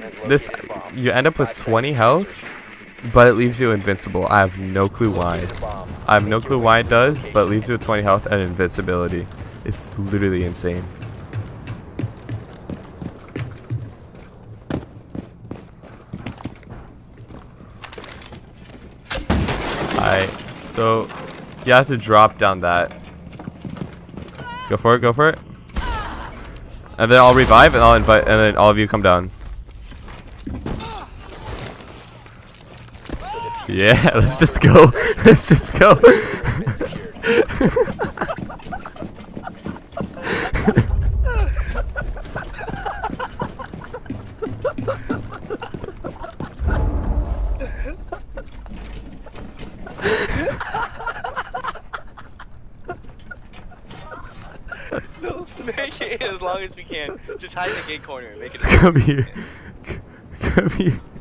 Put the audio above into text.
this, you end up with 20 health, but it leaves you invincible. I have no clue why. I have no clue why it does, but it leaves you with 20 health and invincibility. It's literally insane. Alright, so you have to drop down that. Go for it, go for it. And then I'll revive and I'll invite, and then all of you come down. Yeah, let's just go. Let's just go. No, let's make it as long as we can. Just hide in the gate corner and make it. Come here. Come here.